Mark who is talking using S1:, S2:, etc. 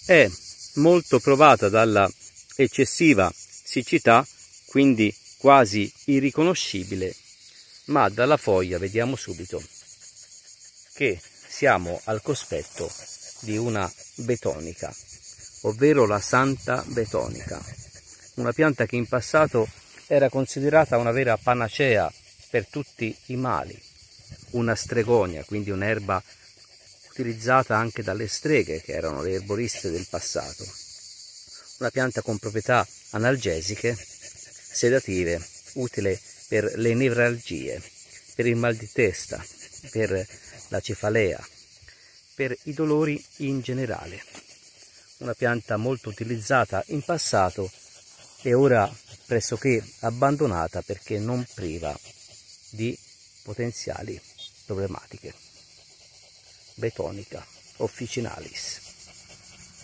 S1: è molto provata dalla eccessiva siccità, quindi quasi irriconoscibile, ma dalla foglia vediamo subito che siamo al cospetto di una betonica, ovvero la Santa Betonica, una pianta che in passato era considerata una vera panacea per tutti i mali, una stregonia, quindi un'erba utilizzata anche dalle streghe, che erano le erboriste del passato, una pianta con proprietà analgesiche, sedative, utile per le nevralgie, per il mal di testa, per la cefalea, per i dolori in generale. Una pianta molto utilizzata in passato e ora pressoché abbandonata perché non priva di potenziali problematiche. Betonica officinalis.